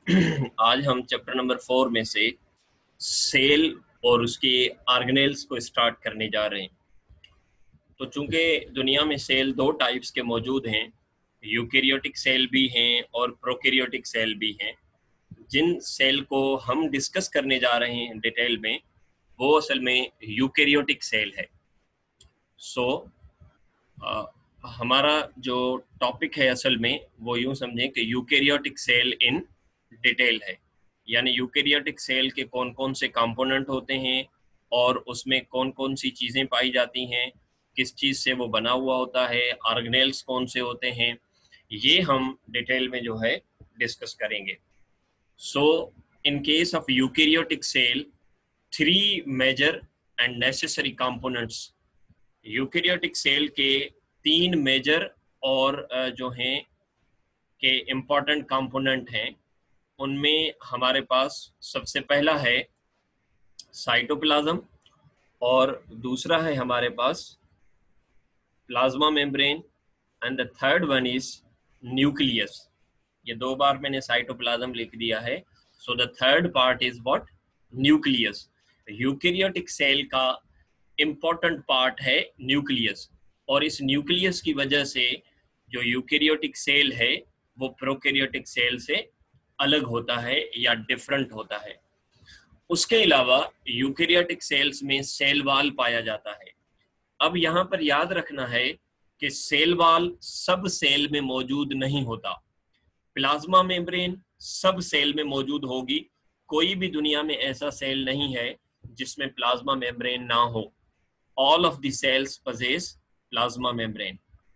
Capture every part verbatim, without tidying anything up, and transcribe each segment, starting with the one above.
आज हम chapter number four में से सेल और उसके ऑर्गेनेल्स को स्टार्ट करने जा रहे हैं। तो चूंकि दुनिया में सेल दो टाइप्स के मौजूद हैं, यूकेरियोटिक सेल भी हैं और प्रोकैरियोटिक सेल भी हैं। जिन सेल को हम डिस्कस करने जा रहे हैं डिटेल में, वो असल में यूकेरियोटिक सेल है। सो so, हमारा जो टॉपिक है असल में वो यूं समझें कि यूकेरियोटिक सेल इन डिटेल है, यानी यूकेरियोटिक सेल के कौन कौन से कंपोनेंट होते हैं और उसमें कौन कौन सी चीज़ें पाई जाती हैं, किस चीज़ से वो बना हुआ होता है, ऑर्गेनेल्स कौन से होते हैं, ये हम डिटेल में जो है डिस्कस करेंगे। So in case of eukaryotic cell, three major and necessary components, eukaryotic cell के तीन मेजर और जो हैं के इम्पॉर्टेंट कंपोनेंट हैं। उनमें हमारे पास सबसे पहला है साइटोप्लाज्म और दूसरा है हमारे पास plasma membrane and the third one is nucleus. ये दो बार मैंने साइटोप्लाज्म लिख दिया है। So the third part is what? Nucleus. Eukaryotic cell का इम्पॉर्टेंट पार्ट है न्यूक्लियस, और इस न्यूक्लियस की वजह से जो यूकेरियोटिक सेल है वो प्रोकैरियोटिक सेल से अलग होता है या डिफरेंट होता है। उसके अलावा यूकेरियोटिक सेल्स में सेल वॉल पाया जाता है। अब यहाँ पर याद रखना है कि सेल वॉल सब सेल में मौजूद नहीं होता। प्लाज्मा मेम्ब्रेन सब सेल में मौजूद होगी। कोई भी दुनिया में ऐसा सेल नहीं है जिसमें प्लाज्मा मेम्ब्रेन ना हो। All of the cells possess plasma membrane.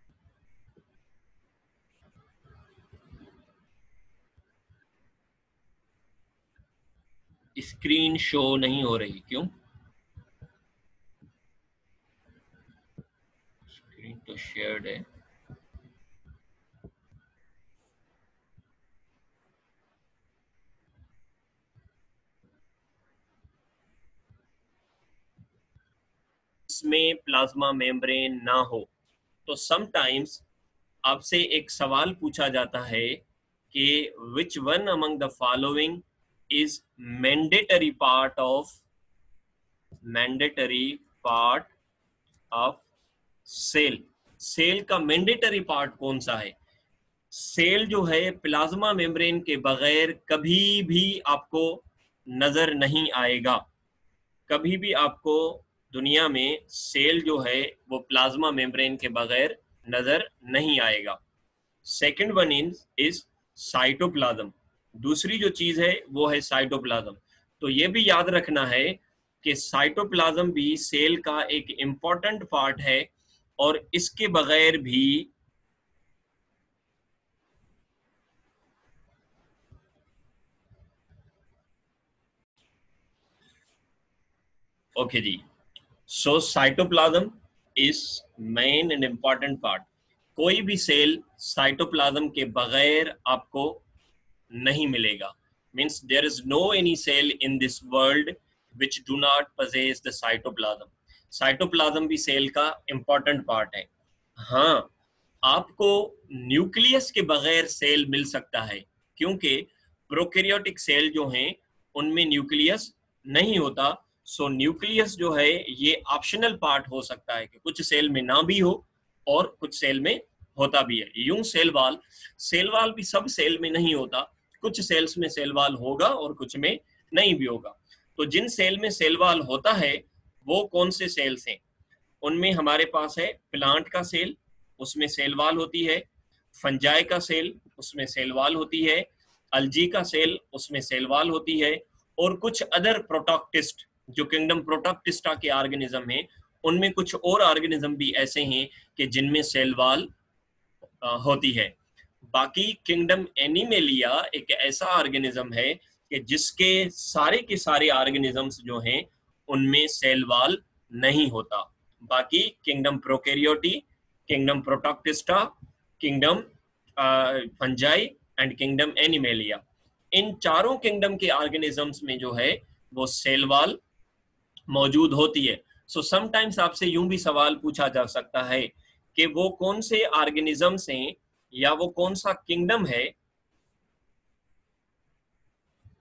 Screen show नहीं हो रही, क्यों? स्क्रीन तो शेयर्ड है। इसमें प्लाज्मा मेम्ब्रेन ना हो तो समटाइम्स आपसे एक सवाल पूछा जाता है कि which one among the following is mandatory part of mandatory part of cell. Cell का मैंडेटरी पार्ट कौन सा है? सेल जो है प्लाज्मा मेम्ब्रेन के बगैर कभी भी आपको नजर नहीं आएगा। कभी भी आपको दुनिया में सेल जो है वो प्लाज्मा मेम्ब्रेन के बगैर नजर नहीं आएगा। Second one is is cytoplasm. दूसरी जो चीज है वो है साइटोप्लाज्म। तो ये भी याद रखना है कि साइटोप्लाज्म भी सेल का एक इम्पॉर्टेंट पार्ट है, और इसके बगैर भी ओके जी। So cytoplasm is main and important part. कोई भी सेल साइटोप्लाज्म के बगैर आपको नहीं मिलेगा। Means there is no any cell in this world which do not possess the cytoplasm. Cytoplasm भी सेल का इम्पॉर्टेंट पार्ट है। हाँ, आपको न्यूक्लियस के बगैर सेल मिल सकता है, क्योंकि प्रोकैरियोटिक सेल जो हैं उनमें न्यूक्लियस नहीं होता। सो न्यूक्लियस जो है ये ऑप्शनल पार्ट हो सकता है कि कुछ सेल में ना भी हो और कुछ सेल में होता भी है। यूं सेल वॉल सेल वॉल भी सब सेल में नहीं होता। कुछ सेल्स में सेल वॉल होगा और कुछ में नहीं भी होगा। तो जिन सेल में सेल वॉल होता है वो कौन से सेल्स हैं? उनमें हमारे पास है प्लांट का सेल, उसमें सेल वॉल होती है। फंजाई का सेल, उसमें सेल वॉल होती है। अल्जी का सेल, उसमें सेल वॉल होती है। और कुछ अदर प्रोटॉक्टिस्ट जो किंगडम प्रोटॉक्टिस्टा के ऑर्गेनिज्म हैं, उनमें कुछ और ऑर्गेनिज्म भी ऐसे हैं कि जिनमें सेल वॉल होती है। बाकी किंगडम एनिमेलिया एक ऐसा ऑर्गेनिज्म है कि जिसके सारे के सारे ऑर्गेनिजम्स जो हैं उनमें सेल वॉल नहीं होता। बाकी kingdom Prokaryotae, kingdom Protoctista, kingdom Fungi and kingdom Animalia, इन चारों किंगडम के ऑर्गेनिजम्स में जो है वो सेल वॉल मौजूद होती है। सो so, समटाइम्स आपसे यूं भी सवाल पूछा जा सकता है कि वो कौन से ऑर्गेनिजम्स हैं या वो कौन सा किंगडम है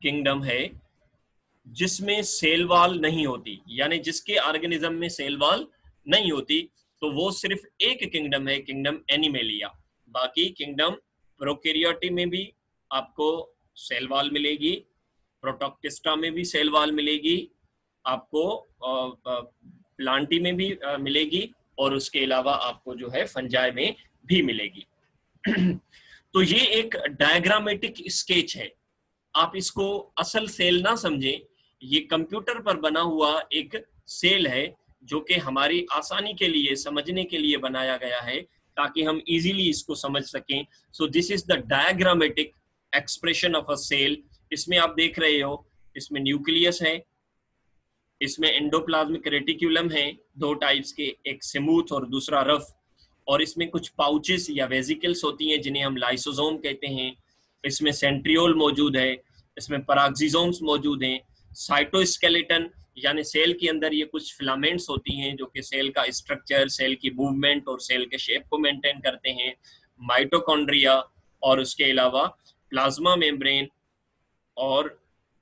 किंगडम है जिसमें सेल वॉल नहीं होती, यानी जिसके ऑर्गेनिज्म में सेल वॉल नहीं होती, तो वो सिर्फ एक किंगडम है, किंगडम एनिमेलिया। बाकी किंगडम प्रोकैरियोटी में भी आपको सेल वॉल मिलेगी, प्रोटोक्टिस्टा में भी सेल वॉल मिलेगी, आपको प्लांटी में भी मिलेगी, और उसके अलावा आपको जो है फंजाई में भी मिलेगी। तो ये एक डायग्रामेटिक स्केच है, आप इसको असल सेल ना समझें, ये कंप्यूटर पर बना हुआ एक सेल है जो कि हमारी आसानी के लिए समझने के लिए बनाया गया है ताकि हम इजीली इसको समझ सकें। So this is the diagrammatic expression of a cell. इसमें आप देख रहे हो, इसमें न्यूक्लियस है, इसमें एंडोप्लाज्मिक रेटिक्यूलम है, दो टाइप्स के, एक स्मूथ और दूसरा रफ, और इसमें कुछ पाउचेस या वेजिकल्स होती हैं जिन्हें हम लाइसोसोम कहते हैं, इसमें सेंट्रियोल मौजूद है, इसमें पराक्सिसोम्स मौजूद हैं, साइटोस्केलेटन यानी सेल के अंदर ये कुछ फिलामेंट्स होती हैं जो कि सेल का स्ट्रक्चर, सेल की मूवमेंट और सेल के शेप को मेंटेन करते हैं, माइटोकॉन्ड्रिया, और उसके अलावा प्लाज्मा मेम्ब्रेन, और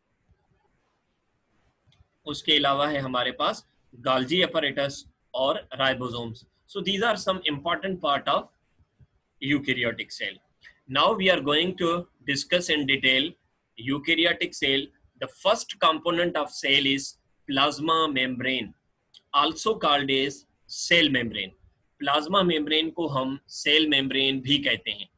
उसके अलावा है हमारे पास गाल्जी अपैरेटस और ribosomes. So these are some important part of eukaryotic cell. Now we are going to discuss in detail eukaryotic cell. The first component of cell is plasma membrane, also called as cell membrane. Plasma membrane को हम cell membrane भी कहते हैं।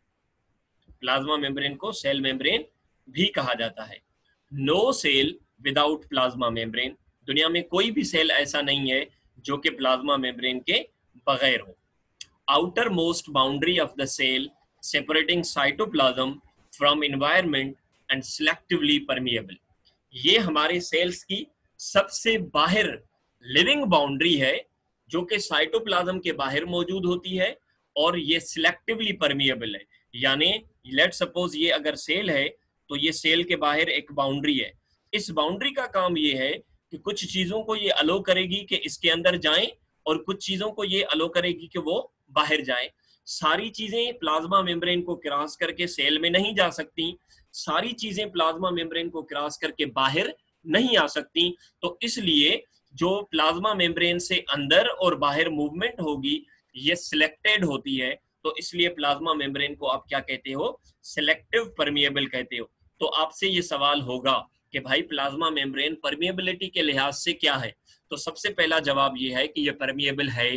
Plasma membrane को cell membrane भी कहा जाता है। No cell without plasma membrane. दुनिया में कोई भी सेल ऐसा नहीं है जो कि प्लाज्मा मेम्ब्रेन के बगैर हो। Outermost boundary of the cell separating cytoplasm from environment and selectively permeable. ये हमारे सेल्स की सबसे बाहर लिविंग बाउंड्री है जो कि साइटोप्लाज्म के बाहर मौजूद होती है, और ये सिलेक्टिवली परमिएबल है। यानी लेट सपोज ये अगर सेल है तो ये सेल के बाहर एक बाउंड्री है, इस बाउंड्री का काम ये है कि कुछ चीजों को ये अलो करेगी कि इसके अंदर जाएं, और कुछ चीजों को ये अलो करेगी कि वो बाहर जाएं। सारी चीजें प्लाज्मा मेम्ब्रेन को क्रॉस करके सेल में नहीं जा सकती, सारी चीजें प्लाज्मा मेम्ब्रेन को क्रॉस करके बाहर नहीं आ सकती। तो इसलिए जो प्लाज्मा मेम्ब्रेन से अंदर और बाहर मूवमेंट होगी ये सिलेक्टेड होती है, तो इसलिए प्लाज्मा मेम्ब्रेन को आप क्या कहते हो, सिलेक्टिव परमिएबल कहते हो। तो आपसे ये सवाल होगा कि भाई प्लाज्मा मेम्ब्रेन परमिएबिलिटी के लिहाज से क्या है, तो सबसे पहला जवाब ये है कि ये परमिएबल है।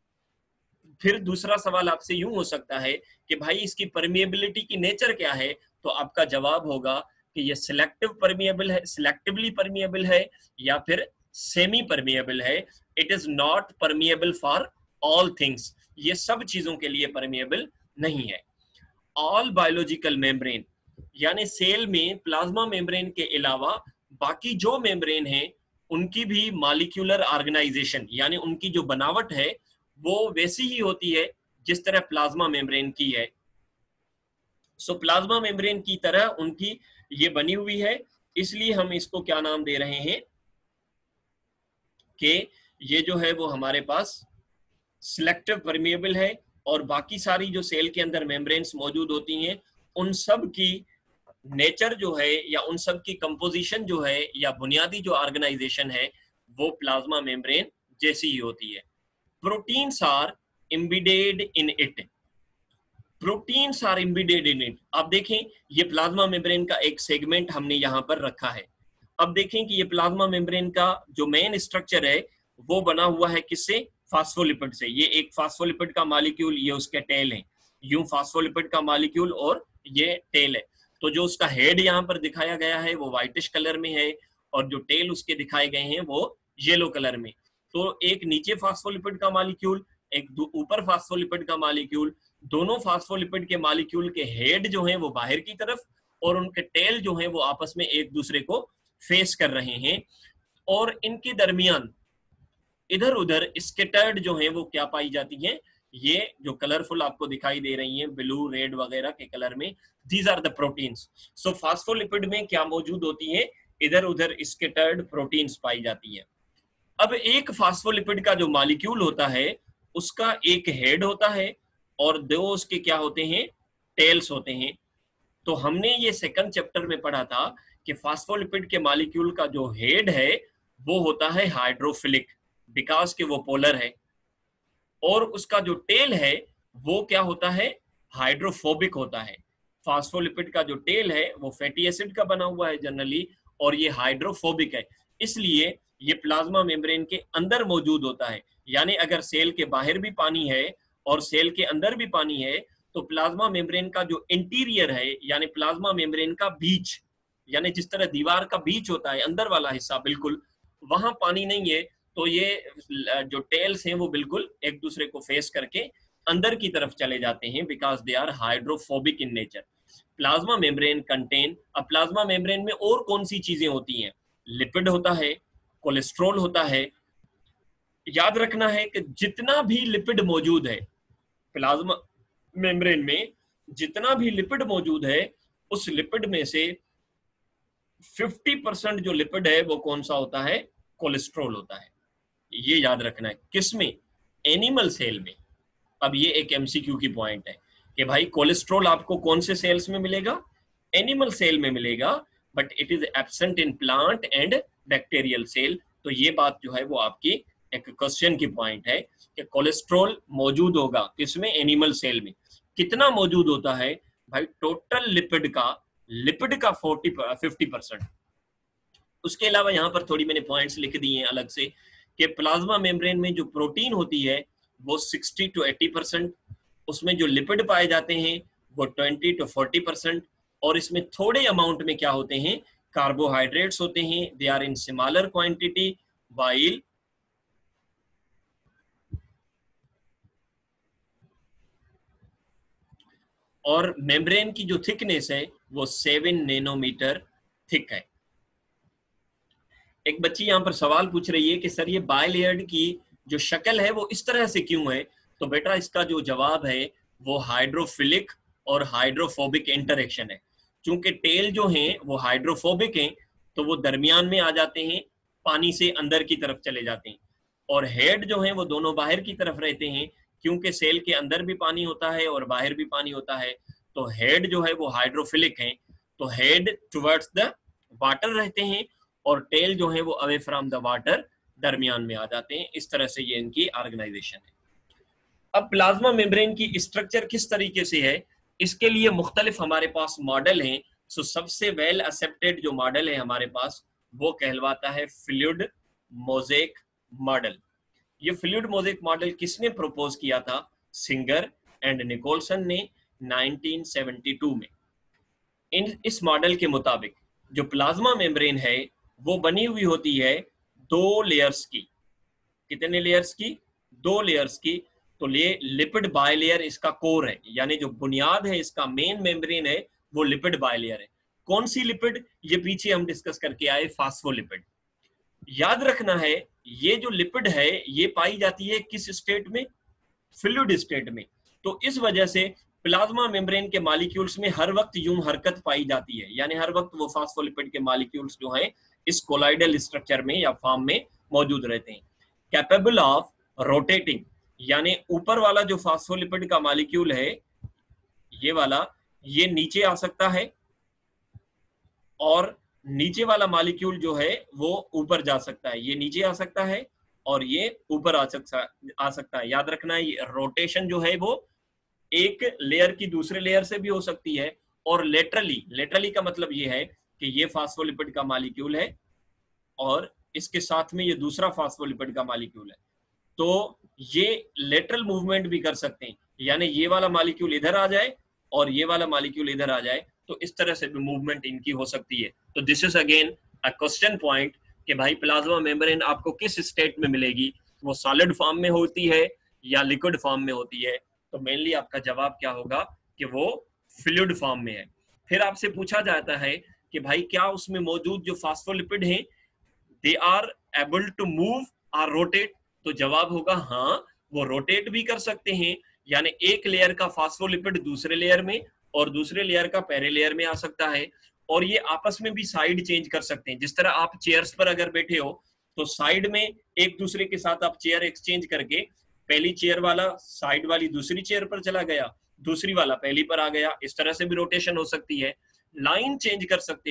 फिर दूसरा सवाल आपसे यूं हो सकता है कि भाई इसकी परमिएबिलिटी की नेचर क्या है, तो आपका जवाब होगा कि ये सिलेक्टिव परमिएबल है, सिलेक्टिवली परमिएबल है, या फिर सेमी परमिएबल है। It is not permeable for all things, ये सब चीजों के लिए परमिएबल नहीं है। ऑल बायोलॉजिकल मेम्ब्रेन, यानी सेल में प्लाज्मा मेम्ब्रेन के अलावा बाकी जो मेम्ब्रेन है उनकी भी मॉलिक्यूलर ऑर्गेनाइजेशन, यानी उनकी जो बनावट है वो वैसी ही होती है जिस तरह प्लाज्मा मेम्ब्रेन की है। सो प्लाज्मा मेम्ब्रेन की तरह उनकी ये बनी हुई है, इसलिए हम इसको क्या नाम दे रहे हैं कि ये जो है वो हमारे पास सिलेक्टिव परमिएबल है, और बाकी सारी जो सेल के अंदर मेम्ब्रेन्स मौजूद होती हैं उन सब की नेचर जो है या उन सब की कंपोजिशन जो है या बुनियादी जो ऑर्गेनाइजेशन है वो प्लाज्मा मेम्ब्रेन जैसी ही होती है। Proteins are embedded in it, proteins are embedded in it. आप देखें ये प्लाज्मा मेम्ब्रेन का एक सेगमेंट हमने यहाँ पर रखा है। अब देखें कि ये प्लाज्मा मेम्ब्रेन का जो मेन स्ट्रक्चर है वो बना हुआ है किससे, फास्फोलिपिड से। ये एक फास्फोलिपिड का मॉलिक्यूल, ये उसके टेल है, यूं फास्फोलिपिड का मॉलिक्यूल और ये टेल है। तो जो उसका हेड यहाँ पर दिखाया गया है वो व्हाइटिश कलर में है, और जो टेल उसके दिखाए गए हैं वो येलो कलर में। तो एक नीचे फास्फोलिपिड का मॉलिक्यूल, एक ऊपर फास्फोलिपिड का मॉलिक्यूल, दोनों फास्फोलिपिड के मॉलिक्यूल के हेड जो हैं वो बाहर की तरफ और उनके टेल जो हैं वो आपस में एक दूसरे को फेस कर रहे हैं, और इनके दरमियान इधर उधर स्कैटर्ड जो हैं वो क्या पाई जाती हैं, ये जो कलरफुल आपको दिखाई दे रही हैं ब्लू रेड वगैरह के कलर में, these are the proteins. So phospholipid में क्या मौजूद होती है, इधर उधर स्कैटर्ड प्रोटीन्स पाई जाती है। अब एक फास्फोलिपिड का जो मॉलिक्यूल होता है उसका एक हेड होता है और दो उसके क्या होते हैं, टेल्स होते हैं। तो हमने ये सेकंड चैप्टर में पढ़ा था कि फास्फोलिपिड के मॉलिक्यूल का जो हेड है वो होता है हाइड्रोफिलिक, बिकॉज के वो पोलर है, और उसका जो टेल है वो क्या होता है, हाइड्रोफोबिक होता है। फास्फोलिपिड का जो टेल है वो फैटी एसिड का बना हुआ है जनरली, और ये हाइड्रोफोबिक है, इसलिए ये प्लाज्मा मेम्ब्रेन के अंदर मौजूद होता है। यानी अगर सेल के बाहर भी पानी है और सेल के अंदर भी पानी है, तो प्लाज्मा मेम्ब्रेन का जो इंटीरियर है, यानी प्लाज्मा मेम्ब्रेन का बीच, यानी जिस तरह दीवार का बीच होता है अंदर वाला हिस्सा, बिल्कुल वहां पानी नहीं है, तो ये जो टेल्स हैं वो बिल्कुल एक दूसरे को फेस करके अंदर की तरफ चले जाते हैं, because they are hydrophobic in nature. Plasma membrane contain, अब प्लाज्मा मेम्ब्रेन में और कौन सी चीजें होती हैं, लिपिड होता है, कोलेस्ट्रॉल होता है। याद रखना है कि जितना भी लिपिड मौजूद है प्लाज्मा मेम्ब्रेन में, जितना भी लिपिड मौजूद है, उस लिपिड में से पचास परसेंट जो लिपिड है वो कौन सा होता है, कोलेस्ट्रॉल होता है। ये याद रखना है। किसमें, एनिमल सेल में। अब ये एक एमसीक्यू की पॉइंट है कि भाई कोलेस्ट्रॉल आपको कौन से सेल्स में मिलेगा, एनिमल सेल में मिलेगा, but it is absent in plant and bacterial cell. तो ये बात जो है वो आपकी एक क्वेश्चन की पॉइंट है कि कोलेस्ट्रॉल मौजूद होगा किसमें, एनिमल सेल में। कितना मौजूद होता है भाई, टोटल लिपिड का लिपिड का फोर्टी फिफ्टी परसेंट। उसके अलावा यहाँ पर थोड़ी मैंने पॉइंट्स लिख दिए हैं अलग से कि प्लाज्मा मेम्ब्रेन में जो प्रोटीन होती है वो सिक्सटी टू एटी परसेंट, उसमें जो लिपिड पाए जाते हैं वो ट्वेंटी टू फोर्टी परसेंट, और इसमें थोड़े अमाउंट में क्या होते हैं, कार्बोहाइड्रेट्स होते हैं, they are in smaller quantity, while और मेम्ब्रेन की जो थिकनेस है वो सेवन नैनोमीटर थिक है। एक बच्ची यहाँ पर सवाल पूछ रही है कि सर ये बायलेयर्ड की जो शक्ल है वो इस तरह से क्यों है, तो बेटा इसका जो जवाब है वो हाइड्रोफिलिक और हाइड्रोफोबिक इंटरेक्शन है। चूंकि टेल जो हैं वो हाइड्रोफोबिक हैं, तो वो दरमियान में आ जाते हैं, पानी से अंदर की तरफ चले जाते हैं, और हेड जो है वो दोनों बाहर की तरफ रहते हैं, क्योंकि सेल के अंदर भी पानी होता है और बाहर भी पानी होता है। तो हेड जो है वो हाइड्रोफिलिक है, तो हेड टुवर्ड्स द वाटर रहते हैं, और टेल जो है वो अवे फ्रॉम द वाटर दरमियान में आ जाते हैं। इस तरह से ये इनकी ऑर्गेनाइजेशन है। अब प्लाज्मा मेम्ब्रेन की स्ट्रक्चर किस तरीके से है, इसके लिए मुख्तलिफ हमारे पास मॉडल हैं। सो सबसे वेल एक्सेप्टेड जो मॉडल है हमारे पास वो कहलवाता है फ्लूइड मोज़ेक मॉडल। ये फ्लूइड मोज़ेक मॉडल किसने प्रपोज किया था, सिंगर एंड निकोलसन ने नाइनटीन सेवेंटी टू में। इन इस मॉडल के मुताबिक जो प्लाज्मा मेम्ब्रेन है वो बनी हुई होती है दो लेयर्स की। कितने लेयर्स की, दो लेयर्स की। तो ये लिपिड बायलेयर इसका कोर है, यानी जो बुनियाद है इसका मेन मेम्ब्रेन है वो लिपिड बायलेयर है। कौन सी लिपिड, ये पीछे हम डिस्कस करके आए, फास्फोलिपिड। याद रखना है ये जो लिपिड है ये पाई जाती है किस स्टेट में, फ्लूइड स्टेट में। तो इस वजह से प्लाज्मा मेम्ब्रेन के मॉलिक्यूल्स में हर वक्त यूं हरकत पाई जाती है, यानी हर वक्त वो फास्फोलिपिड के मॉलिक्यूल्स जो हैं इस कोलाइडल स्ट्रक्चर में या फॉर्म में मौजूद रहते हैं। कैपेबल ऑफ रोटेटिंग, यानी ऊपर वाला जो फास्फोलिपिड का मॉलिक्यूल है ये वाला, ये नीचे आ सकता है, और नीचे वाला मॉलिक्यूल जो है वो ऊपर जा सकता है। ये नीचे आ सकता है और ये ऊपर आ सकता आ सकता है। याद रखना है ये रोटेशन जो है वो एक लेयर की दूसरे लेयर से भी हो सकती है, और लेटरली, लेटरली का मतलब ये है कि ये फास्फोलिपिड का मॉलिक्यूल है और इसके साथ में ये दूसरा फास्फोलिपिड का मॉलिक्यूल है, तो ये लेटरल मूवमेंट भी कर सकते हैं, यानी ये वाला मॉलिक्यूल इधर आ जाए और ये वाला मॉलिक्यूल इधर आ जाए, तो इस तरह से भी मूवमेंट इनकी हो सकती है। तो this is again a question point कि भाई प्लाज्मा मेम्ब्रेन आपको किस स्टेट में मिलेगी, वो सॉलिड फॉर्म में होती है या लिक्विड फॉर्म में होती है। तो मेनली आपका जवाब क्या होगा कि वो फ्लूइड फॉर्म में है। फिर आपसे पूछा जाता है कि भाई क्या उसमें मौजूद जो फास्फोलिपिड हैं they are able to move और रोटेट, तो जवाब होगा हाँ, वो रोटेट भी कर सकते हैं, यानी एक लेयर का फास्फोलिपिड दूसरे लेयर में और दूसरे लेयर का पहले लेयर में आ सकता है, और ये आपस में भी साइड चेंज कर सकते हैं। जिस तरह आप चेयर्स पर अगर बैठे हो तो साइड में एक दूसरे के साथ आप चेयर एक्सचेंज करके, पहली चेयर वाला साइड वाली दूसरी चेयर पर चला गया, दूसरी वाला पहली पर आ गया, इस तरह से भी रोटेशन हो सकती है। लाइन चेंज कर सकते हो,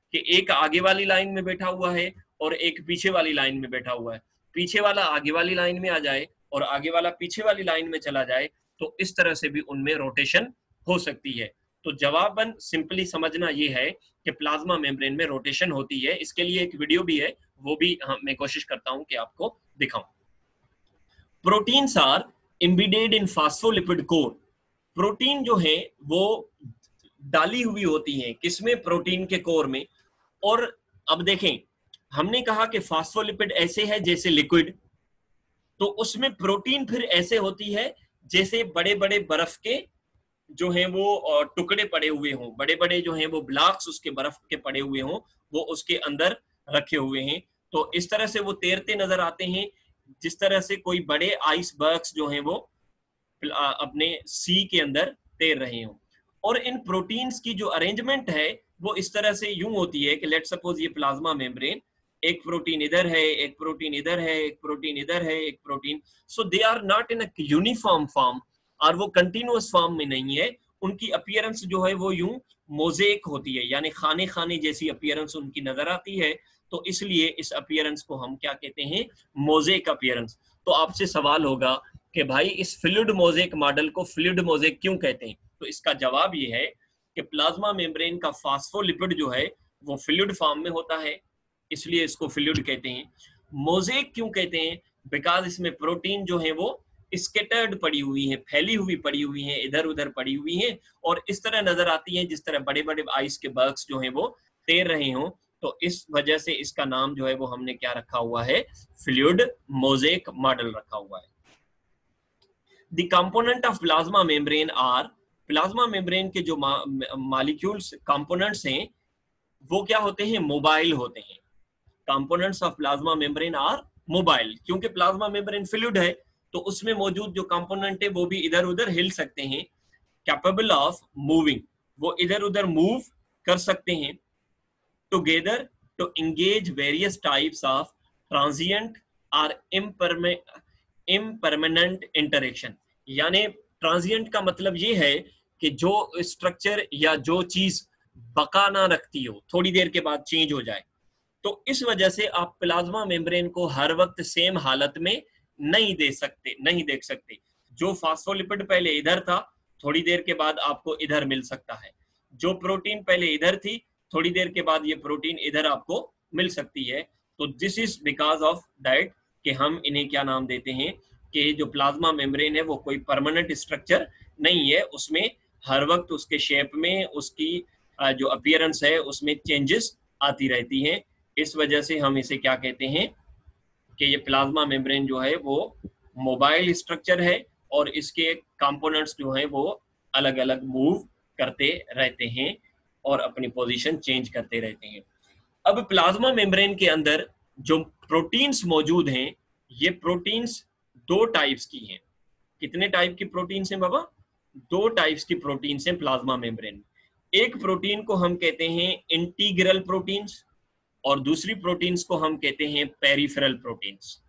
कि एक आगे वाली लाइन में बैठा हुआ है और एक पीछे वाली लाइन में बैठा हुआ है, पीछे वाला आगे वाली लाइन में आ जाए और आगे वाला पीछे वाली लाइन में चला जाए, तो इस तरह से भी उनमें रोटेशन हो सकती है। तो जवाबन सिंपली समझना ये है कि प्लाज्मा मेम्ब्रेन में रोटेशन होती है। इसके लिए एक वीडियो भी है, वो भी हाँ, मैं कोशिश करता हूं कि आपको दिखाऊं। Proteins are embedded in phospholipid core. Protein जो है वो डाली हुई होती हैं किसमें? प्रोटीन के कोर में। और अब देखें, हमने कहा कि फास्फोलिपिड ऐसे है जैसे लिक्विड, तो उसमें प्रोटीन फिर ऐसे होती है जैसे बड़े बड़े बर्फ के जो हैं वो टुकड़े पड़े हुए हों, बड़े बड़े जो हैं वो ब्लॉक्स उसके बर्फ के पड़े हुए हों, वो उसके अंदर रखे हुए हैं। तो इस तरह से वो तैरते नजर आते हैं, जिस तरह से कोई बड़े आइसबर्ग्स जो हैं वो अपने सी के अंदर तैर रहे हों। और इन प्रोटीन्स की जो अरेंजमेंट है वो इस तरह से यूं होती है कि लेट सपोज ये प्लाज्मा मेम्ब्रेन, एक प्रोटीन इधर है, एक प्रोटीन इधर है, एक प्रोटीन इधर है, एक protein, so they are not in a uniform form, और वो कंटिन्यूअस फॉर्म में नहीं है। उनकी अपीयरेंस जो है वो यूं मोजेक होती है, यानी खाने खाने जैसी अपीयरेंस उनकी नजर आती है। तो इसलिए इस अपीयरेंस को हम क्या कहते हैं? Mosaic appearance. तो आपसे सवाल होगा कि भाई इस फ्लूइड मोजेक मॉडल को फ्लूइड मोजेक क्यों कहते हैं? तो इसका जवाब ये है कि प्लाज्मा मेम्ब्रेन का फास्फोलिपिड जो है वो फ्लूइड फॉर्म में होता है, इसलिए इसको फ्लूइड कहते हैं। मोजेक क्यों कहते हैं? बिकॉज इसमें प्रोटीन जो है वो स्केटर्ड पड़ी हुई है, फैली हुई पड़ी हुई है, इधर उधर पड़ी हुई है, और इस तरह नजर आती है जिस तरह बड़े बड़े आइस के बर्ग्स जो हैं वो तैर रहे हों। तो इस वजह से इसका नाम जो है वो हमने क्या रखा हुआ है? फ्लूइड मोजेक मॉडल रखा हुआ है। The component of plasma membrane are, plasma membrane के जो मॉलिक्यूल्स कंपोनेंट्स हैं वो क्या होते हैं? मोबाइल होते हैं। Components of plasma membrane are mobile, क्योंकि प्लाज्मा मेम्ब्रेन फ्लूइड है तो उसमें मौजूद जो कंपोनेंट है वो भी इधर उधर हिल सकते हैं। कैपेबल ऑफ मूविंग, वो इधर उधर मूव कर सकते हैं। Together to engage various types of transient और इम्परमानेंट इंटरेक्शन। यानी ट्रांजिएंट का मतलब ये है कि जो स्ट्रक्चर या जो चीज बका ना रखती हो, थोड़ी देर के बाद चेंज हो जाए। तो इस वजह से आप प्लाज्मा मेम्ब्रेन को हर वक्त सेम हालत में नहीं दे सकते, नहीं देख सकते। जो फास्फोलिपिड पहले इधर था, थोड़ी देर के बाद आपको इधर मिल सकता है। जो प्रोटीन पहले इधर थी, थोड़ी देर के बाद ये प्रोटीन इधर आपको मिल सकती है। तो this is because of that कि हम इन्हें क्या नाम देते हैं कि जो प्लाज्मा मेम्ब्रेन है वो कोई परमानेंट स्ट्रक्चर नहीं है, उसमें हर वक्त उसके शेप में, उसकी जो अपीयरेंस है उसमें चेंजेस आती रहती हैं। इस वजह से हम इसे क्या कहते हैं कि ये प्लाज्मा मेम्ब्रेन जो है वो मोबाइल स्ट्रक्चर है और इसके कंपोनेंट्स जो हैं वो अलग अलग मूव करते रहते हैं और अपनी पोजीशन चेंज करते रहते हैं। अब प्लाज्मा मेम्ब्रेन के अंदर जो प्रोटीन्स मौजूद हैं, ये प्रोटीन्स दो टाइप्स की हैं। कितने टाइप की प्रोटीन्स हैं बाबा? दो टाइप्स की प्रोटीन्स हैं प्लाज्मा मेम्ब्रेन में। एक प्रोटीन को हम कहते हैं इंटीग्रल प्रोटीन्स और दूसरी प्रोटीन्स को हम कहते हैं पेरिफेरल प्रोटीन्स।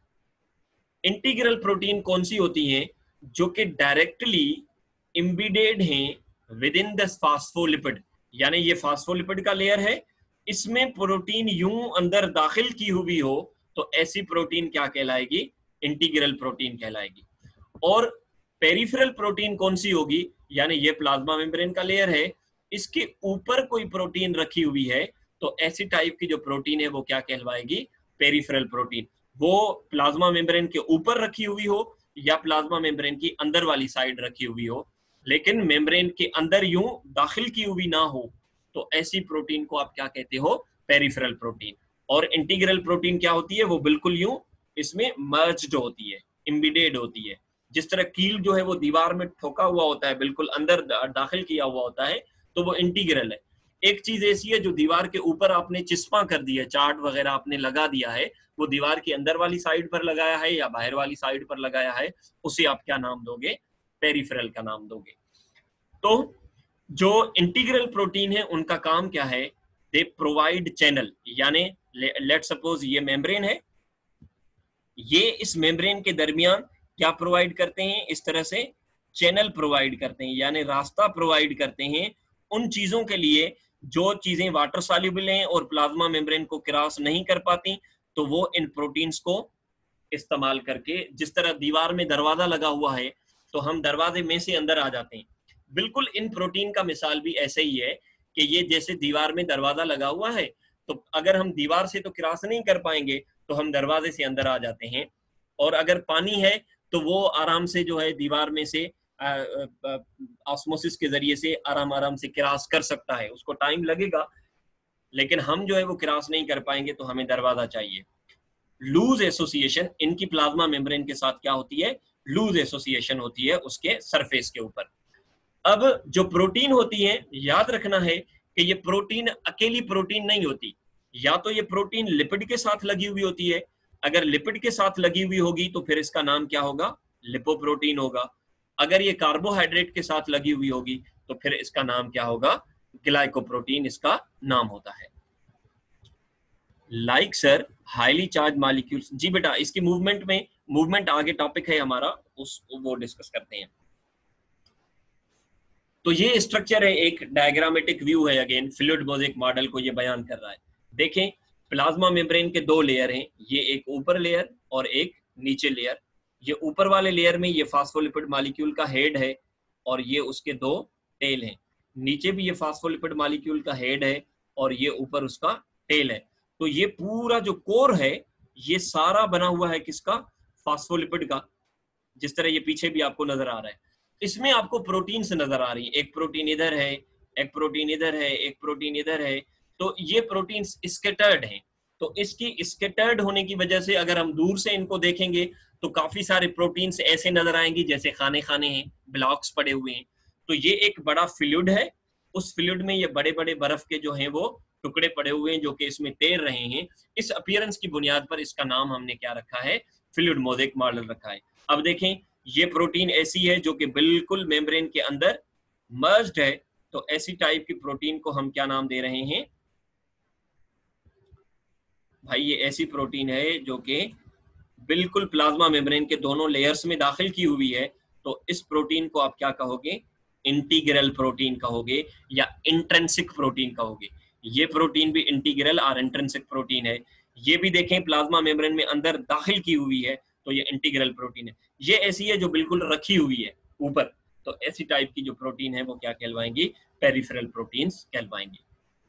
इंटीग्रल प्रोटीन कौन सी होती हैं? जो कि डायरेक्टली एम्बेडेड हैं विद इन द फास्फोलिपिड, यानी ये फास्फोलिपिड का लेयर है, इसमें प्रोटीन यूं अंदर दाखिल की हुई हो तो ऐसी प्रोटीन क्या कहलाएगी? इंटीग्रल प्रोटीन कहलाएगी। और पेरिफेरल प्रोटीन कौन सी होगी? यानी ये प्लाज्मा मेम्ब्रेन का लेयर है, इसके ऊपर कोई प्रोटीन रखी हुई है तो ऐसी टाइप की जो प्रोटीन है वो क्या कहलवाएगी? Peripheral protein. वो प्लाज्मा मेम्ब्रेन के ऊपर रखी हुई हो या प्लाज्मा मेम्ब्रेन की अंदर वाली साइड रखी हुई हो, लेकिन मेम्ब्रेन के अंदर यूं दाखिल की हुई ना हो, तो ऐसी प्रोटीन को आप क्या कहते हो? Peripheral protein. और इंटीग्रल प्रोटीन क्या होती है? वो बिल्कुल यूं इसमें मर्ज्ड होती है, एम्बेडेड होती है। जिस तरह कील जो है वो दीवार में ठोका हुआ होता है, बिल्कुल अंदर दाखिल किया हुआ होता है, तो वो इंटीग्रल है। एक चीज ऐसी है जो दीवार के ऊपर आपने चिस्पा कर दिया है, चार्ट वगैरह आपने लगा दिया है, वो दीवार की अंदर वाली साइड पर लगाया है या बाहर वाली साइड पर लगाया है, उसे आप क्या नाम दोगे? पेरिफेरल का नाम दोगे। तो जो इंटीग्रल प्रोटीन है उनका काम क्या है? दे प्रोवाइड चैनल, यानी लेट सपोज ये मेम्ब्रेन है, ये इस मेम्ब्रेन के दरमियान क्या प्रोवाइड करते हैं? इस तरह से चैनल प्रोवाइड करते हैं, यानी रास्ता प्रोवाइड करते हैं उन चीजों के लिए जो चीजें वाटर सॉल्युबल हैं और प्लाज्मा मेम्ब्रेन को क्रॉस नहीं कर पाती, तो वो इन प्रोटीन्स को इस्तेमाल करके, जिस तरह दीवार में दरवाजा लगा हुआ है तो हम दरवाजे में से अंदर आ जाते हैं, बिल्कुल इन प्रोटीन का मिसाल भी ऐसे ही है कि ये जैसे दीवार में दरवाजा लगा हुआ है, तो अगर हम दीवार से तो क्रॉस नहीं कर पाएंगे तो हम दरवाजे से अंदर आ जाते हैं, और अगर पानी है तो वो आराम से जो है दीवार में से ऑस्मोसिस के जरिए से आराम आराम से क्रॉस कर सकता है, उसको टाइम लगेगा, लेकिन हम जो है वो क्रॉस नहीं कर पाएंगे, तो हमें दरवाजा चाहिए। लूज एसोसिएशन इनकी प्लाज्मा मेम्ब्रेन के साथ क्या होती है, लूज एसोसिएशन होती है उसके सरफेस के ऊपर। अब जो प्रोटीन होती है, याद रखना है कि ये प्रोटीन अकेली प्रोटीन नहीं होती, या तो ये प्रोटीन लिपिड के साथ लगी हुई होती है, अगर लिपिड के साथ लगी हुई होगी तो फिर इसका नाम क्या होगा, लिपोप्रोटीन होगा, अगर ये कार्बोहाइड्रेट के साथ लगी हुई होगी तो फिर इसका नाम क्या होगा, ग्लाइकोप्रोटीन इसका नाम होता है। Like sir highly charge molecules, जी बेटा इसकी मूवमेंट में, मूवमेंट आगे टॉपिक है हमारा, उस वो डिस्कस करते हैं। तो ये स्ट्रक्चर है, एक डायग्रामेटिक व्यू है, अगेन फ्लूइड मोज़ेक मॉडल को ये बयान कर रहा है। देखें प्लाज्मा मेम्ब्रेन के दो लेयर हैं, ये एक ऊपर लेयर और एक नीचे लेयर। ये ऊपर वाले लेयर में ये फास्फोलिपिड मॉलिक्यूल का हेड है और ये उसके दो टेल हैं, नीचे भी ये फास्फोलिपिड मॉलिक्यूल का हेड है और ये ऊपर उसका टेल है। तो ये पूरा जो कोर है ये सारा बना हुआ है किसका, फास्फोलिपिड का, जिस तरह ये पीछे भी आपको नजर आ रहा है। इसमें आपको प्रोटीन से नजर आ रही है, एक प्रोटीन इधर है, एक प्रोटीन इधर है, एक प्रोटीन इधर है, तो ये प्रोटीन स्कैटर्ड हैं। तो इसकी स्कैटर्ड होने की वजह से अगर हम दूर से इनको देखेंगे तो काफी सारे प्रोटीन्स ऐसे नजर आएंगी जैसे खाने खाने हैं, ब्लॉक्स पड़े हुए हैं। तो ये एक बड़ा फ्लूइड है, उस फ्लूइड में ये बड़े बड़े बर्फ के जो हैं वो टुकड़े पड़े हुए हैं जो कि इसमें तैर रहे हैं। इस अपीयरेंस की बुनियाद पर इसका नाम हमने क्या रखा है, फ्लूइड मोज़ेक मॉडल रखा है। अब देखें ये प्रोटीन ऐसी है जो कि बिल्कुल मेम्ब्रेन के अंदर मर्ज्ड है, तो ऐसी टाइप की प्रोटीन को हम क्या नाम दे रहे हैं भाई, ये ऐसी प्रोटीन है जो कि बिल्कुल प्लाज्मा मेम्ब्रेन के दोनों लेयर्स में दाखिल की हुई है, तो इस प्रोटीन को आप क्या कहोगे, इंटीग्रल प्रोटीन कहोगे या इंट्रिंसिक प्रोटीन कहोगे। ये प्रोटीन भी इंटीग्रल और इंट्रिंसिक प्रोटीन है। ये भी देखें प्लाज्मा मेम्ब्रेन में अंदर दाखिल की हुई है, तो ये इंटीग्रल प्रोटीन है। ये ऐसी है जो बिल्कुल रखी हुई है ऊपर, तो ऐसी टाइप की जो प्रोटीन है वो क्या कहलवाएंगी, पेरिफेरल प्रोटीन्स कहलवाएंगी।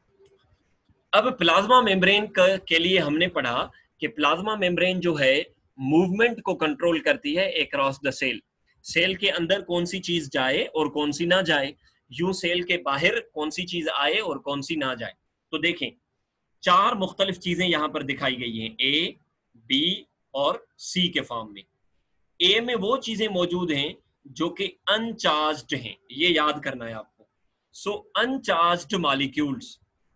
अब प्लाज्मा मेम्ब्रेन के लिए हमने पढ़ा कि प्लाज्मा मेम्ब्रेन जो है मूवमेंट को कंट्रोल करती है अक्रॉस द सेल। सेल के अंदर कौन सी चीज जाए और कौन सी ना जाए, यूं सेल के बाहर कौन सी चीज आए और कौन सी ना जाए। तो देखें चार मुख्तलिफ चीजें यहां पर दिखाई गई हैं, ए, बी और सी के फॉर्म में। ए में वो चीजें मौजूद हैं जो कि अनचार्ज्ड हैं, ये याद करना है आपको। सो अनचार्ज्ड मॉलिक्यूल्स,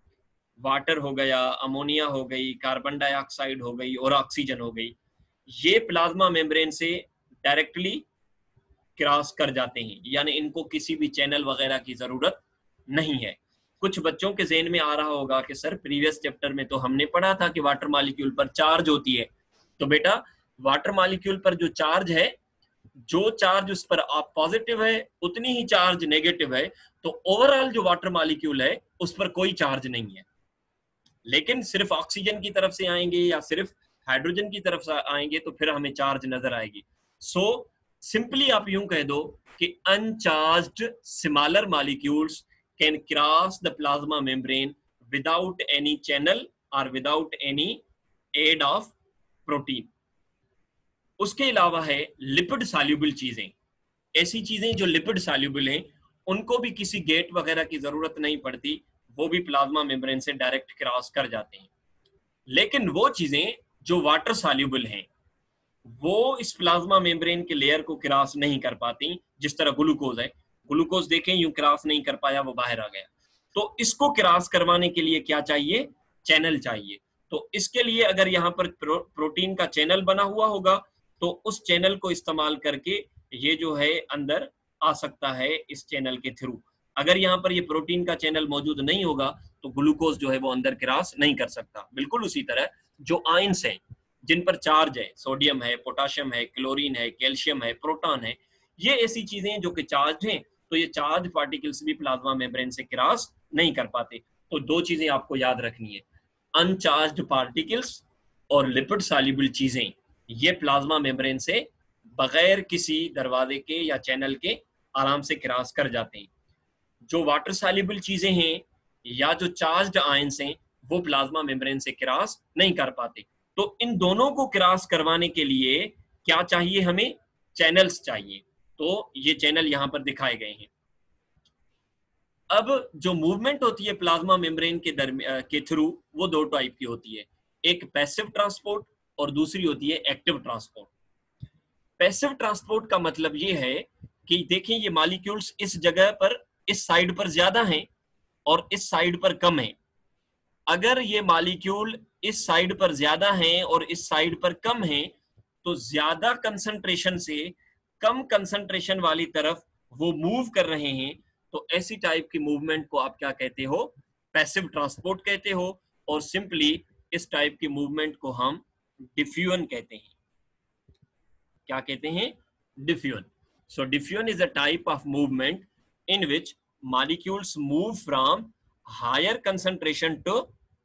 वाटर हो गया, अमोनिया हो गई, कार्बन डाइऑक्साइड हो गई और ऑक्सीजन हो गई, ये प्लाज्मा मेम्ब्रेन से डायरेक्टली क्रॉस कर जाते हैं, यानी इनको किसी भी चैनल वगैरह की जरूरत नहीं है। कुछ बच्चों के ज़हन में आ रहा होगा कि सर प्रीवियस चैप्टर में तो हमने पढ़ा था कि वाटर मॉलिक्यूल पर चार्ज होती है। तो बेटा वाटर मॉलिक्यूल पर जो चार्ज है, जो चार्ज उस पर आप पॉजिटिव है उतनी ही चार्ज नेगेटिव है, तो ओवरऑल जो वाटर मॉलिक्यूल है उस पर कोई चार्ज नहीं है। लेकिन सिर्फ ऑक्सीजन की तरफ से आएंगे या सिर्फ हाइड्रोजन की तरफ से आएंगे तो फिर हमें चार्ज नजर आएगी। सो सिंपली आप यूं कह दो कि uncharged smaller molecules can cross the plasma membrane without any channel और without any aid of protein. उसके अलावा है लिपिड सॉल्युबल चीजें, ऐसी चीजें जो लिपिड सॉल्युबल हैं, उनको भी किसी गेट वगैरह की जरूरत नहीं पड़ती, वो भी प्लाज्मा मेम्ब्रेन से डायरेक्ट क्रॉस कर जाते हैं। लेकिन वो चीजें जो वाटर सॉल्युबल हैं वो इस प्लाज्मा मेम्ब्रेन के लेयर को क्रॉस नहीं कर पाती, जिस तरह ग्लूकोज है, ग्लूकोज देखें यूं क्रॉस नहीं कर पाया, वो बाहर आ गया। तो इसको क्रॉस करवाने के लिए क्या चाहिए, चैनल चाहिए। तो इसके लिए अगर यहाँ पर प्रो, प्रोटीन का चैनल बना हुआ होगा तो उस चैनल को इस्तेमाल करके ये जो है अंदर आ सकता है इस चैनल के थ्रू। अगर यहाँ पर ये प्रोटीन का चैनल मौजूद नहीं होगा तो ग्लूकोज जो है वो अंदर क्रॉस नहीं कर सकता। बिल्कुल उसी तरह जो आयंस हैं जिन पर चार्ज है, सोडियम है, पोटाशियम है, क्लोरीन है, कैल्शियम है, प्रोटॉन है, ये ऐसी चीजें जो कि चार्ज हैं, तो ये चार्ज पार्टिकल्स भी प्लाज्मा मेम्ब्रेन से क्रॉस नहीं कर पाते। तो दो चीजें आपको याद रखनी है, अनचार्ज्ड पार्टिकल्स और लिपिड सॉल्युबल चीजें ये प्लाज्मा मेम्ब्रेन से बगैर किसी दरवाजे के या चैनल के आराम से क्रॉस कर जाते हैं। जो वाटर सॉल्युबल चीजें हैं या जो चार्ज्ड आयंस हैं वो प्लाज्मा मेम्ब्रेन से क्रॉस नहीं कर पाते। तो इन दोनों को क्रॉस करवाने के लिए क्या चाहिए, हमें चैनल्स चाहिए। तो ये चैनल यहां पर दिखाए गए हैं। अब जो मूवमेंट होती है प्लाज्मा मेम्ब्रेन के दरमियान के थ्रू वो दो टाइप की होती है, एक पैसिव ट्रांसपोर्ट और दूसरी होती है एक्टिव ट्रांसपोर्ट। पैसिव ट्रांसपोर्ट का मतलब ये है कि देखें ये मॉलिक्यूल्स इस जगह पर इस साइड पर ज्यादा हैं और इस साइड पर कम है। अगर ये मॉलिक्यूल इस साइड पर ज्यादा हैं और इस साइड पर कम है तो ज्यादा कंसंट्रेशन से कम कंसंट्रेशन वाली तरफ वो मूव कर रहे हैं। तो ऐसी टाइप की मूवमेंट को आप क्या कहते हो, पैसिव ट्रांसपोर्ट कहते हो। और सिंपली इस टाइप की मूवमेंट को हम डिफ्यूजन कहते हैं। क्या कहते हैं, diffusion. So diffusion is a type of movement in which molecules move from higher concentration to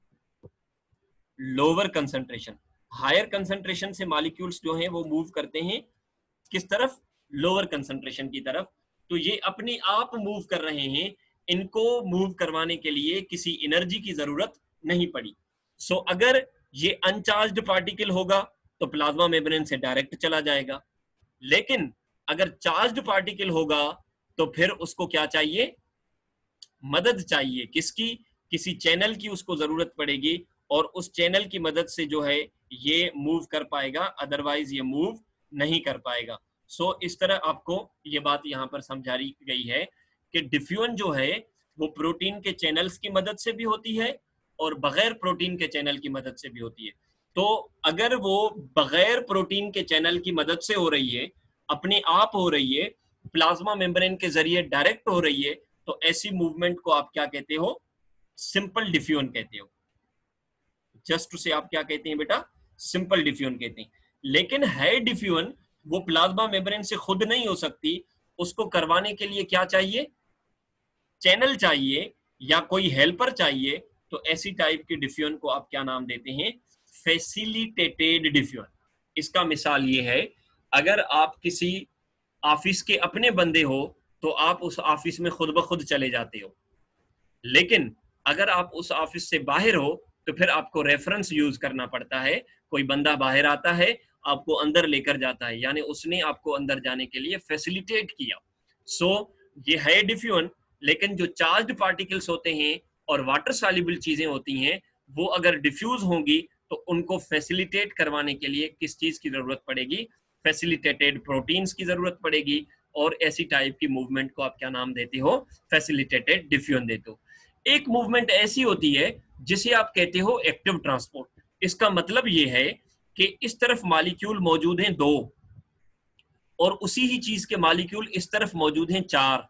lower concentration. Higher concentration से मॉलिक्यूल्स जो हैं वो मूव करते हैं किस तरफ, लोअर कंसंट्रेशन की तरफ। तो ये अपने आप मूव कर रहे हैं, इनको मूव करवाने के लिए किसी एनर्जी की जरूरत नहीं पड़ी। सो so, अगर ये अनचार्ज्ड पार्टिकल होगा तो प्लाज्मा मेम्ब्रेन से डायरेक्ट चला जाएगा, लेकिन अगर चार्ज्ड पार्टिकल होगा तो फिर उसको क्या चाहिए, मदद चाहिए। किसकी, किसी चैनल की उसको जरूरत पड़ेगी और उस चैनल की मदद से जो है ये मूव कर पाएगा, अदरवाइज ये मूव नहीं कर पाएगा। सो so, इस तरह आपको ये बात यहाँ पर समझाई गई है कि डिफ्यूजन जो है वो प्रोटीन के चैनल्स की मदद से भी होती है और बगैर प्रोटीन के चैनल की मदद से भी होती है। तो अगर वो बगैर प्रोटीन के चैनल की मदद से हो रही है, अपने आप हो रही है, प्लाज्मा मेम्ब्रेन के जरिए डायरेक्ट हो रही है, तो ऐसी मूवमेंट को आप क्या कहते हो, सिंपल डिफ्यूजन कहते हो। जस्ट से आप क्या कहते हैं बेटा, सिंपल डिफ्यूजन कहते हैं। लेकिन है डिफ्यूजन वो प्लाज्मा मेम्ब्रेन से खुद नहीं हो सकती, उसको करवाने के लिए क्या चाहिए, चैनल चाहिए या कोई हेल्पर चाहिए। तो ऐसी टाइप की डिफ्यूजन को आप क्या नाम देते हैं, फैसिलिटेटेड डिफ्यूजन। इसका मिसाल ये है, अगर आप किसी ऑफिस के अपने बंदे हो तो आप उस ऑफिस में खुद ब खुद चले जाते हो, लेकिन अगर आप उस ऑफिस से बाहर हो तो फिर आपको रेफरेंस यूज करना पड़ता है। कोई बंदा बाहर आता है, आपको अंदर लेकर जाता है, यानी उसने आपको अंदर जाने के लिए फैसिलिटेट किया। सो so, ये है डिफ्यूजन। लेकिन जो चार्ज्ड पार्टिकल्स होते हैं और वाटर सॉल्युबल चीजें होती हैं वो अगर डिफ्यूज होंगी तो उनको फैसिलिटेट करवाने के लिए किस चीज की जरूरत पड़ेगी, फैसिलिटेटेड प्रोटीन्स की जरूरत पड़ेगी। और ऐसी टाइप की मूवमेंट को आप क्या नाम देते हो, फैसिलिटेटेड डिफ्यूजन देते हो। एक मूवमेंट ऐसी होती है जिसे आप कहते हो एक्टिव ट्रांसपोर्ट। इसका मतलब ये है कि इस तरफ मॉलिक्यूल मौजूद हैं दो और उसी ही चीज के मॉलिक्यूल इस तरफ मौजूद हैं चार,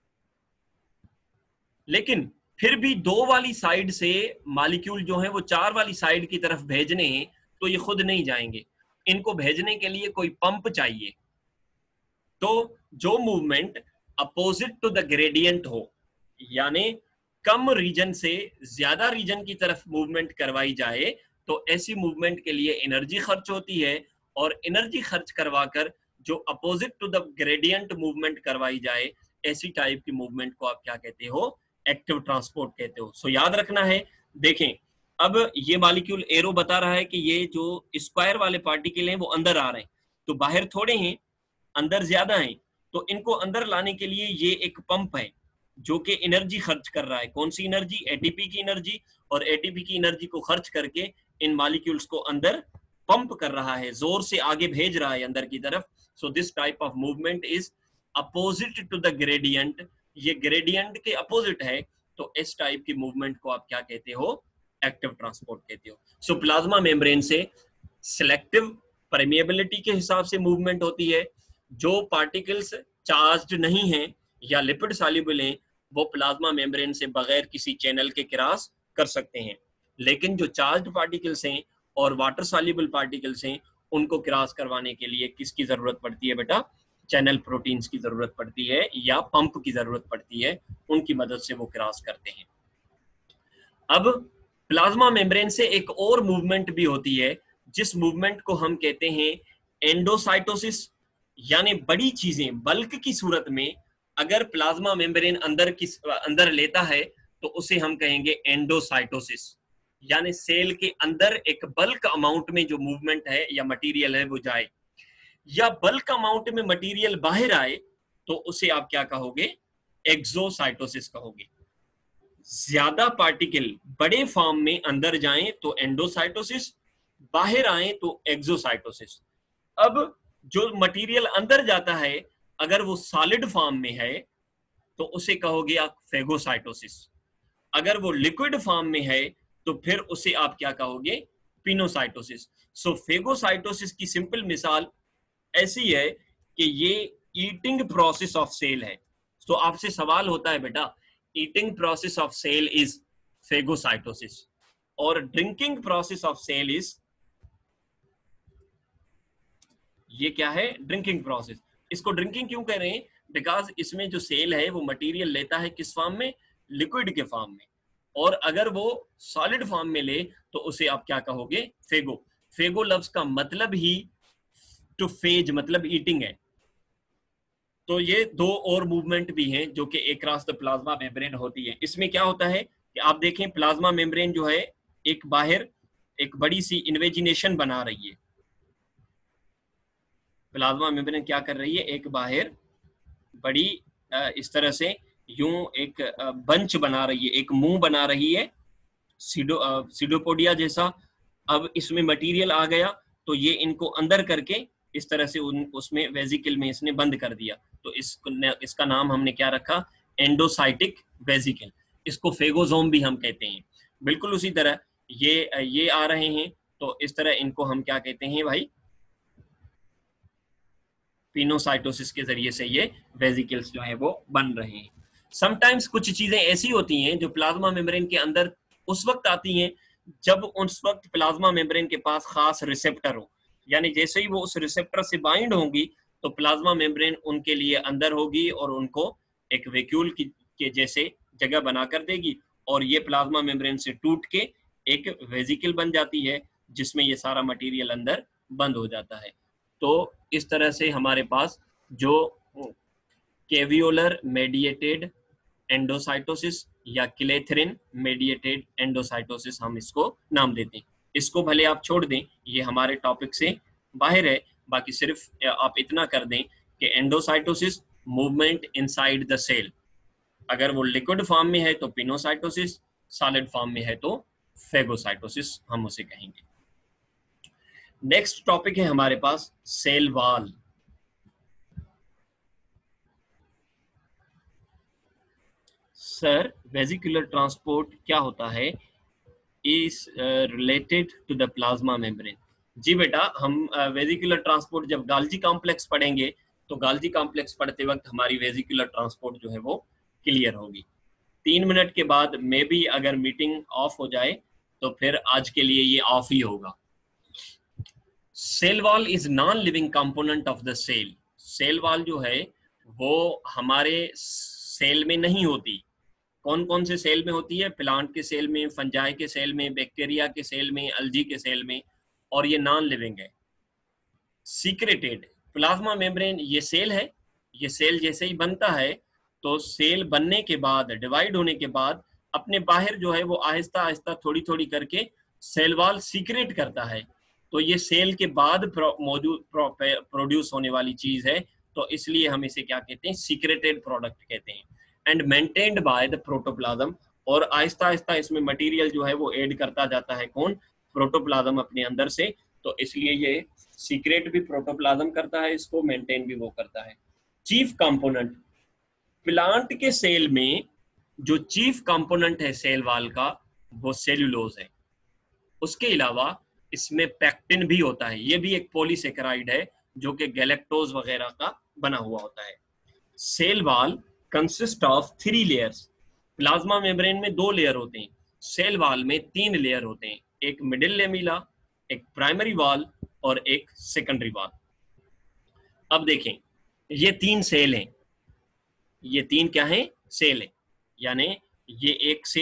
लेकिन फिर भी दो वाली साइड से मॉलिक्यूल जो है वो चार वाली साइड की तरफ भेजने हैं तो ये खुद नहीं जाएंगे, इनको भेजने के लिए कोई पंप चाहिए। तो जो movement opposite to the gradient हो, यानी कम रीजन से ज्यादा रीजन की तरफ मूवमेंट करवाई जाए, तो ऐसी मूवमेंट के लिए एनर्जी खर्च होती है। और एनर्जी खर्च करवाकर जो opposite to the gradient movement करवाई जाए, ऐसी टाइप की मूवमेंट को आप क्या कहते हो, एक्टिव ट्रांसपोर्ट कहते हो। सो याद रखना है। देखें, अब ये मॉलिक्यूल एरो बता रहा है कि ये जो स्क्वायर वाले पार्टिकल हैं वो अंदर आ रहे हैं, तो बाहर थोड़े हैं, अंदर ज्यादा हैं। तो इनको अंदर लाने के लिए ये एक पंप है जो कि एनर्जी खर्च कर रहा है। कौन सी एनर्जी, एटीपी की एनर्जी। और एटीपी की एनर्जी को खर्च करके इन मॉलिक्यूल्स को अंदर पंप कर रहा है, जोर से आगे भेज रहा है अंदर की तरफ। So this type of movement is opposite to the gradient. ये ग्रेडियंट के अपोजिट है, तो इस टाइप की मूवमेंट को आप क्या कहते हो, एक्टिव ट्रांसपोर्ट कहते हो। सो प्लाज्मा मेम्ब्रेन से सिलेक्टिव परमिएबिलिटी के हिसाब से मूवमेंट होती है। जो पार्टिकल्स चार्ज्ड नहीं हैं या लिपिड सॉल्युबल हैं वो प्लाज्मा मेम्ब्रेन से बगैर किसी चैनल के क्रॉस कर सकते हैं, लेकिन जो चार्ज्ड पार्टिकल्स हैं और वाटर सॉल्युबल पार्टिकल्स हैं उनको क्रॉस करवाने के लिए किसकी जरूरत पड़ती है बेटा, चैनल प्रोटीन्स की जरूरत पड़ती है या पंप की जरूरत पड़ती है, उनकी मदद से वो क्रॉस करते हैं। अब प्लाज्मा मेम्ब्रेन से एक और मूवमेंट भी होती है, जिस मूवमेंट को हम कहते हैं एंडोसाइटोसिस, यानी बड़ी चीजें बल्क की सूरत में अगर प्लाज्मा मेम्ब्रेन अंदर की अंदर लेता है तो उसे हम कहेंगे एंडोसाइटोसिस, यानी सेल के अंदर एक बल्क अमाउंट में जो मूवमेंट है या मटेरियल है वो जाए, या बल्क अमाउंट में मटेरियल बाहर आए तो उसे आप क्या कहोगे, एक्सोसाइटोसिस कहोगे। ज्यादा पार्टिकल बड़े फॉर्म में अंदर जाएं तो एंडोसाइटोसिस, बाहर आए तो एक्सोसाइटोसिस। अब जो मटेरियल अंदर जाता है अगर वो सॉलिड फॉर्म में है तो उसे कहोगे आप फेगोसाइटोसिस, अगर वो लिक्विड फॉर्म में है तो फिर उसे आप क्या कहोगे, पिनोसाइटोसिस। सो फेगोसाइटोसिस की सिंपल मिसाल ऐसी है कि ये ईटिंग प्रोसेस ऑफ सेल है। तो आपसे सवाल होता है बेटा, eating process of cell is phagocytosis और drinking process of cell is, ये क्या है, ड्रिंकिंग प्रोसेस। इसको ड्रिंकिंग क्यों कह रहे हैं, बिकॉज इसमें जो सेल है वो मटेरियल लेता है किस फॉर्म में, लिक्विड के फॉर्म में, और अगर वो सॉलिड फॉर्म में ले तो उसे आप क्या कहोगे, फेगो। फेगो लफ्ज का मतलब ही टू फेज मतलब ईटिंग है। तो ये दो और मूवमेंट भी हैं जो कि एक द प्लाज्मा मेम्ब्रेन होती है। इसमें क्या होता है कि आप देखें प्लाज्मा मेम्ब्रेन जो है एक बाहर एक बड़ी सी इन्वेजिनेशन बना रही है, प्लाज्मा मेम्ब्रेन क्या कर रही है, एक बाहर बड़ी इस तरह से यूं एक बंच बना रही है, एक मुंह बना रही है सीडो सीडोपोडिया जैसा। अब इसमें मटेरियल आ गया तो ये इनको अंदर करके इस तरह से उन उसमें वेजिकल में इसने बंद कर दिया, तो इसको इसका नाम हमने क्या रखा, एंडोसाइटिक वेजिकल। इसको फेगोजोम भी हम कहते हैं। बिल्कुल उसी तरह ये ये आ रहे हैं तो इस तरह इनको हम क्या कहते हैं भाई, पिनोसाइटोसिस के जरिए से ये वेजिकल्स जो है वो बन रहे हैं। समटाइम्स कुछ चीजें ऐसी होती हैं जो प्लाज्मा मेम्ब्रेन के अंदर उस वक्त आती हैं जब उस वक्त प्लाज्मा मेम्ब्रेन के पास खास रिसेप्टर हो, यानी जैसे ही वो उस रिसेप्टर से बाइंड होंगी तो प्लाज्मा मेम्ब्रेन उनके लिए अंदर होगी और उनको एक वैक्यूल की के जैसे जगह बना कर देगी, और ये प्लाज्मा मेम्ब्रेन से टूट के एक वेजिकल बन जाती है जिसमें ये सारा मटेरियल अंदर बंद हो जाता है। तो इस तरह से हमारे पास जो केवियोलर मेडिएटेड एंडोसाइटोसिस या क्लेथरिन मेडिएटेड एंडोसाइटोसिस हम इसको नाम देते हैं। इसको भले आप छोड़ दें, ये हमारे टॉपिक से बाहर है, बाकी सिर्फ आप इतना कर दें कि endocytosis movement inside the cell, अगर वो लिक्विड फॉर्म में है तो पिनोसाइटोसिस, सॉलिड फॉर्म में है तो फेगोसाइटोसिस हम उसे कहेंगे। नेक्स्ट टॉपिक है हमारे पास cell wall. Sir vesicular transport क्या होता है, is related to the plasma membrane. जी बेटा, हम वेजिकुलर uh, ट्रांसपोर्ट जब गाल्जी कॉम्प्लेक्स पढ़ेंगे तो गाल्जी कॉम्प्लेक्स पढ़ते वक्त हमारी वेजिकुलर ट्रांसपोर्ट जो है वो क्लियर होगी। तीन मिनट के बाद मे भी अगर मीटिंग ऑफ हो जाए तो फिर आज के लिए ये ऑफ ही होगा। Cell wall is non living component of the cell. Cell wall जो है वो हमारे सेल में नहीं होती। कौन कौन से सेल में होती है, प्लांट के सेल में, फंजाई के सेल में, बैक्टीरिया के सेल में, अल्जी के सेल में, और ये नॉन लिविंग है। सीक्रेटेड प्लाज्मा मेम्ब्रेन ये सेल है, ये सेल जैसे ही बनता है तो सेल बनने के बाद, डिवाइड होने के बाद अपने बाहर जो है वो आहिस्ता आहिस्ता थोड़ी थोड़ी करके सेल वॉल सीक्रेट करता है। तो ये सेल के बाद मौजूद प्रोड्यूस होने वाली चीज है, तो इसलिए हम इसे क्या कहते हैं, सीक्रेटेड प्रोडक्ट कहते हैं। And maintained by the protoplasm, और आहिस्ता आहिस्ता इसमें मटेरियल जो है वो ऐड करता जाता है, कौन, प्रोटोप्लाज्म अपने अंदर से, तो इसलिए ये सीक्रेट भी प्रोटोप्लाज्म करता है, इसको मेंटेन भी वो करता है। चीफ कंपोनेंट प्लांट के सेल में जो चीफ कंपोनेंट है सेल वॉल का वो सेल्यूलोज है। उसके अलावा इसमें पैक्टिन भी होता है, ये भी एक पॉलीसेकेराइड है जो कि गैलेक्टोज वगैरह का बना हुआ होता है। Cell wall consist of three layers. Plasma membrane में दो लेयर होते हैं, सेल वॉल में तीन लेयर होते हैं, एक मिडिल लेमिला, एक प्राइमरी वॉल और एक सेकेंडरी वॉल। अब देखें, ये तीन सेल हैं, ये तीन क्या हैं, सेल है, यानी ये एक सेल,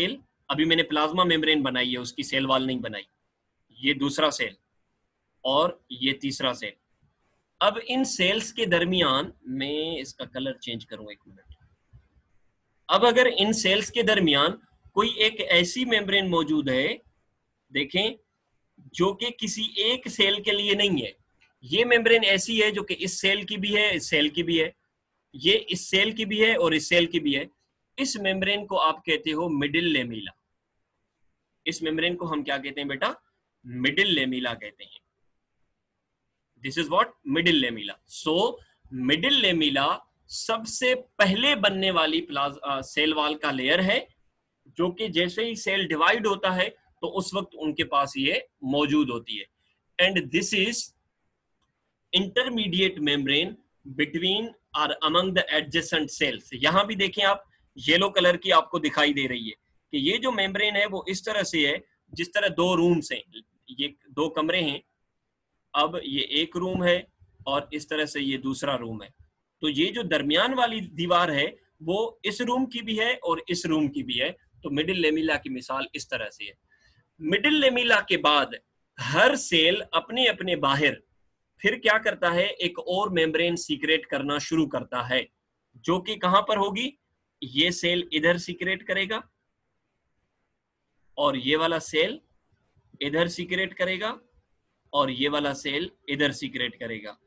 अभी मैंने प्लाज्मा मेम्ब्रेन बनाई है, उसकी सेल वॉल नहीं बनाई। ये दूसरा सेल और ये तीसरा सेल। अब इन सेल्स के दरमियान, मैं इसका कलर चेंज करूं एक मिनट। अब अगर इन सेल्स के दरमियान कोई एक ऐसी मेम्ब्रेन मौजूद है, देखें, जो कि किसी एक सेल के लिए नहीं है। ये मेम्ब्रेन ऐसी है जो कि इस सेल की भी है, इस सेल की भी है, ये इस सेल की भी है और इस सेल की भी है। इस मेम्ब्रेन को आप कहते हो मिडिल लेमिला। इस मेम्ब्रेन को हम क्या कहते हैं बेटा? मिडिल लेमिला कहते हैं। This is what? Middle lamella. So middle lamella सबसे पहले बनने वाली प्लाज्मा सेल वॉल का लेयर है, जो कि जैसे ही सेल डिवाइड होता है तो उस वक्त उनके पास ये मौजूद होती है। And this is intermediate membrane between और अमंग द एडजेसेंट सेल्स। यहां भी देखें आप, येलो कलर की आपको दिखाई दे रही है कि ये जो मेम्ब्रेन है वो इस तरह से है, जिस तरह दो रूम्स हैं, ये दो कमरे हैं। अब ये एक रूम है और इस तरह से ये दूसरा रूम है। तो ये जो दरमियान वाली दीवार है वो इस रूम की भी है और इस रूम की भी है। तो मिडिल लेमिला की मिसाल इस तरह से है। मिडिल लेमिला के बाद हर सेल अपने अपने बाहर फिर क्या करता है, एक और मेम्ब्रेन सीक्रेट करना शुरू करता है, जो कि कहां पर होगी? ये सेल इधर सीक्रेट करेगा और ये वाला सेल इधर सीक्रेट करेगा और ये वाला सेल इधर सीक्रेट करेगा।